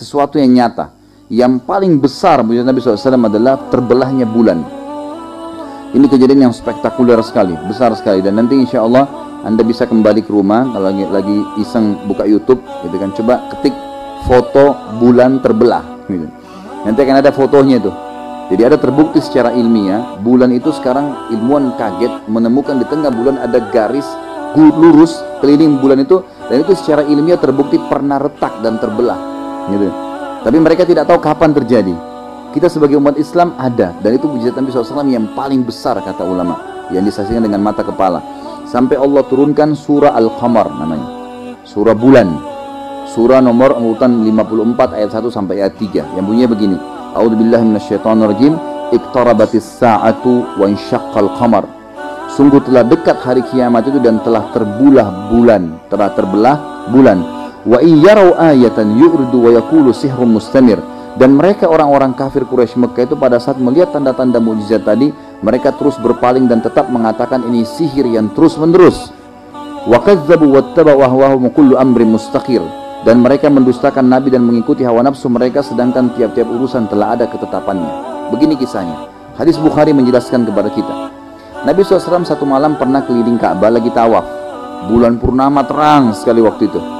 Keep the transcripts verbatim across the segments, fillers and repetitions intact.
sesuatu yang nyata. Yang paling besar mujizat Nabi shallallahu alaihi wasallam adalah terbelahnya bulan. Ini kejadian yang spektakuler sekali, besar sekali. Dan nanti insya Allah Anda bisa kembali ke rumah kalau lagi, lagi iseng buka YouTube, gitu kan, coba ketik foto bulan terbelah, gitu. Nanti akan ada fotonya itu. Jadi ada terbukti secara ilmiah, bulan itu sekarang ilmuwan kaget menemukan di tengah bulan ada garis lurus keliling bulan itu, dan itu secara ilmiah terbukti pernah retak dan terbelah, gitu. Tapi mereka tidak tahu kapan terjadi. Kita sebagai umat Islam ada, dan itu mujizat Nabi shallallahu alaihi wasallam yang paling besar kata ulama, yang disaksikan dengan mata kepala. Sampai Allah turunkan surah Al-Qamar namanya, surah bulan, surah nomor urutan lima puluh empat ayat satu sampai ayat tiga, yang bunyinya begini: A'udzubillahi minasyaitonirrajim, iqtarabatis sa'atu wa insyaqqal qamar. Sungguh telah dekat hari kiamat itu dan telah terbelah bulan, telah terbelah bulan. Wa iyyarau ayatan yu'ridu wa yaqulu sihrun mustamir. Dan mereka orang-orang kafir Quraisy Mekah itu pada saat melihat tanda-tanda mukjizat tadi, mereka terus berpaling dan tetap mengatakan ini sihir yang terus-menerus. Wa kadzdzabu wattaba'u ahwahum kullu amrin mustaqir. Dan mereka mendustakan Nabi dan mengikuti hawa nafsu mereka, sedangkan tiap-tiap urusan telah ada ketetapannya. Begini kisahnya. Hadis Bukhari menjelaskan kepada kita. Nabi shallallahu alaihi wasallam satu malam pernah keliling Ka'bah lagi tawaf. Bulan purnama terang sekali waktu itu.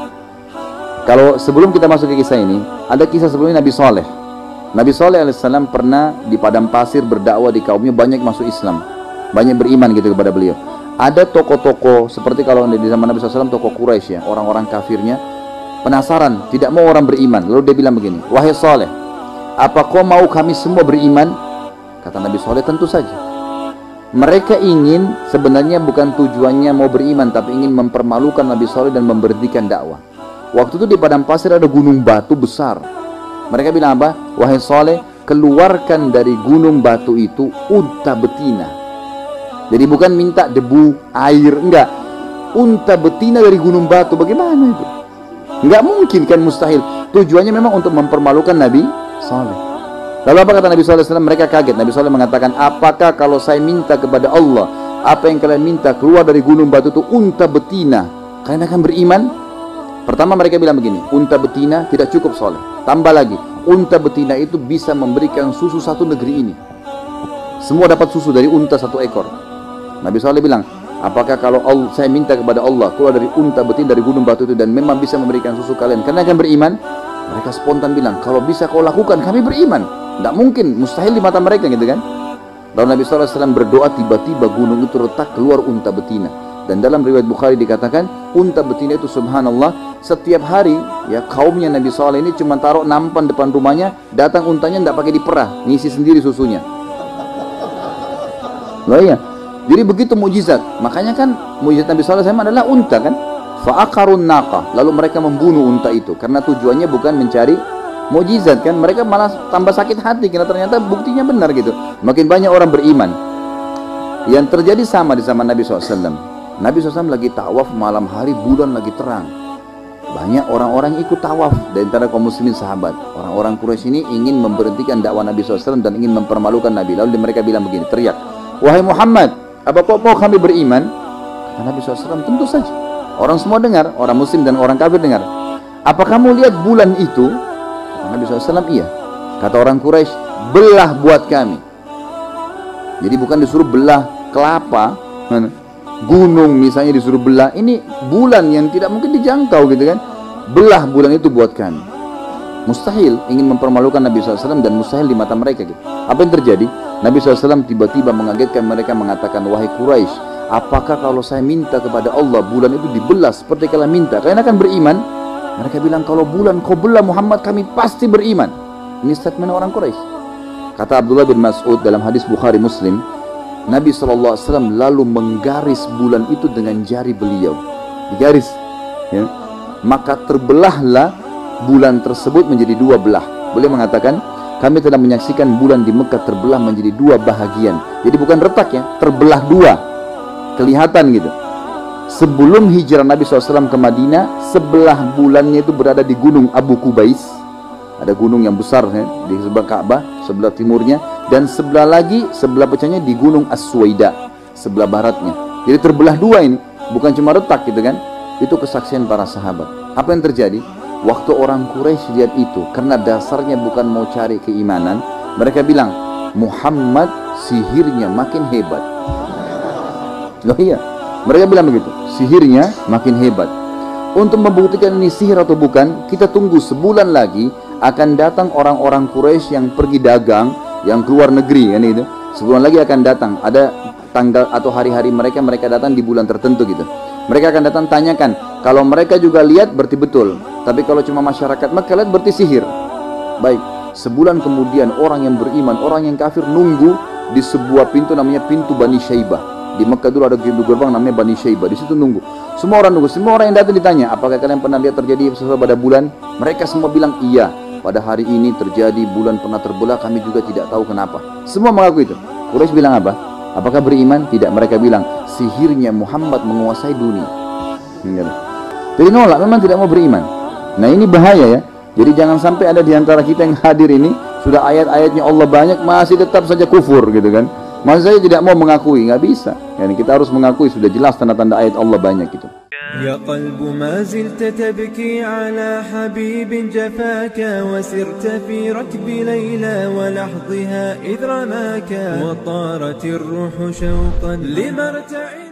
Kalau sebelum kita masuk ke kisah ini, ada kisah sebelumnya Nabi Saleh. Nabi Saleh alaihissalam pernah di padang pasir berdakwah di kaumnya, banyak masuk Islam, banyak beriman gitu kepada beliau. Ada tokoh-tokoh seperti kalau di zaman Nabi shallallahu alaihi wasallam tokoh Quraisy ya, orang-orang kafirnya penasaran, tidak mau orang beriman. Lalu dia bilang begini, wahai Saleh, apa kau mau kami semua beriman? Kata Nabi Saleh, tentu saja. Mereka ingin, sebenarnya bukan tujuannya mau beriman, tapi ingin mempermalukan Nabi Saleh dan memberhentikan dakwah. Waktu itu di padang pasir ada gunung batu besar. Mereka bilang apa? Wahai Saleh, keluarkan dari gunung batu itu unta betina. Jadi bukan minta debu, air, enggak. Unta betina dari gunung batu, bagaimana itu? Enggak mungkin kan, mustahil. Tujuannya memang untuk mempermalukan Nabi Saleh. Lalu apa kata Nabi Sallallahu Alaihi Wasallam? Mereka kaget. Nabi Saleh mengatakan, apakah kalau saya minta kepada Allah, apa yang kalian minta keluar dari gunung batu itu unta betina, kalian akan beriman? Pertama mereka bilang begini, unta betina tidak cukup Saleh. Tambah lagi, unta betina itu bisa memberikan susu satu negeri ini. Semua dapat susu dari unta satu ekor. Nabi Saleh bilang, apakah kalau Allah, saya minta kepada Allah keluar dari unta betina dari gunung batu itu dan memang bisa memberikan susu kalian, kalian akan beriman? Mereka spontan bilang, kalau bisa kau lakukan, kami beriman. Tidak mungkin, mustahil di mata mereka gitu kan. Lalu Nabi Sallallahu Alaihi Wasallam berdoa, tiba-tiba gunung itu retak, keluar unta betina. Dan dalam riwayat Bukhari dikatakan, unta betina itu subhanallah, setiap hari ya kaumnya Nabi Saleh ini cuma taruh nampan depan rumahnya, datang untanya tidak pakai diperah, ngisi sendiri susunya. Loh ya, jadi begitu mujizat. Makanya kan mujizat Nabi Saleh adalah unta kan. Fa'akarun naqah, lalu mereka membunuh unta itu karena tujuannya bukan mencari mujizat kan, mereka malah tambah sakit hati karena ternyata buktinya benar gitu. Makin banyak orang beriman. Yang terjadi sama di zaman Nabi shallallahu alaihi wasallam. Nabi shallallahu alaihi wasallam lagi tawaf malam hari, bulan lagi terang. Banyak orang-orang ikut tawaf dari antara kaum muslimin sahabat. Orang-orang Quraisy ini ingin memberhentikan dakwah Nabi shallallahu alaihi wasallam dan ingin mempermalukan Nabi. Lalu mereka bilang begini, teriak, wahai Muhammad, apa kau mau kami beriman? Kata Nabi shallallahu alaihi wasallam, tentu saja. Orang semua dengar, orang muslim dan orang kafir dengar. Apa kamu lihat bulan itu? Kata Nabi shallallahu alaihi wasallam, iya. Kata orang Quraisy, belah buat kami. Jadi bukan disuruh belah kelapa, gunung misalnya disuruh belah. Ini bulan yang tidak mungkin dijangkau gitu kan. Belah bulan itu buat kami. Mustahil, ingin mempermalukan Nabi shallallahu alaihi wasallam dan mustahil di mata mereka gitu. Apa yang terjadi? Nabi shallallahu alaihi wasallam tiba-tiba mengagetkan mereka, mengatakan, wahai Quraisy, apakah kalau saya minta kepada Allah bulan itu dibelah seperti kalian minta, kalian akan beriman? Mereka bilang, kalau bulan kau belah Muhammad, kami pasti beriman. Ini statement orang Quraisy. Kata Abdullah bin Mas'ud dalam hadis Bukhari Muslim, Nabi shallallahu alaihi wasallam lalu menggaris bulan itu dengan jari beliau. Digaris ya. Maka terbelahlah bulan tersebut menjadi dua belah. Beliau mengatakan, kami telah menyaksikan bulan di Mekah terbelah menjadi dua bahagian. Jadi bukan retak ya, terbelah dua. Kelihatan gitu. Sebelum hijrah Nabi shallallahu alaihi wasallam ke Madinah, sebelah bulannya itu berada di gunung Abu Kubais. Ada gunung yang besar ya, di sebelah Ka'bah, sebelah timurnya, dan sebelah lagi, sebelah pecahnya di gunung As-Suwaida, sebelah baratnya. Jadi terbelah dua ini, bukan cuma retak gitu kan. Itu kesaksian para sahabat. Apa yang terjadi? Waktu orang Quraisy lihat itu, karena dasarnya bukan mau cari keimanan, mereka bilang, Muhammad sihirnya makin hebat. Oh iya, mereka bilang begitu, sihirnya makin hebat. Untuk membuktikan ini sihir atau bukan, kita tunggu sebulan lagi akan datang orang-orang Quraisy yang pergi dagang, yang keluar negeri kan itu. Sebulan lagi akan datang, ada tanggal atau hari-hari mereka mereka datang di bulan tertentu gitu. Mereka akan datang tanyakan, kalau mereka juga lihat berarti betul, tapi kalau cuma masyarakat Makkah lihat berarti sihir. Baik, sebulan kemudian orang yang beriman, orang yang kafir nunggu di sebuah pintu namanya pintu Bani Syaibah. Di Makkah dulu ada pintu gerbang namanya Bani Syaibah, di situ nunggu. Semua orang nunggu, semua orang yang datang ditanya, apakah kalian pernah lihat terjadi sesuatu pada bulan? Mereka semua bilang iya, pada hari ini terjadi, bulan pernah terbelah, kami juga tidak tahu kenapa. Semua mengaku itu. Quraisy bilang apa? Apakah beriman? Tidak. Mereka bilang sihirnya Muhammad menguasai dunia. Jadi nolak, memang tidak mau beriman. Nah ini bahaya ya. Jadi jangan sampai ada di antara kita yang hadir ini sudah ayat-ayatnya Allah banyak masih tetap saja kufur gitu kan. Masih saja tidak mau mengakui, nggak bisa. Yani kita harus mengakui, sudah jelas tanda-tanda ayat Allah banyak gitu. يا قلب ما زلت تبكي على حبيب جفاك وسرت في ركب ليلى ولحظها إذ رماك وطارت الروح شوقا لمرتع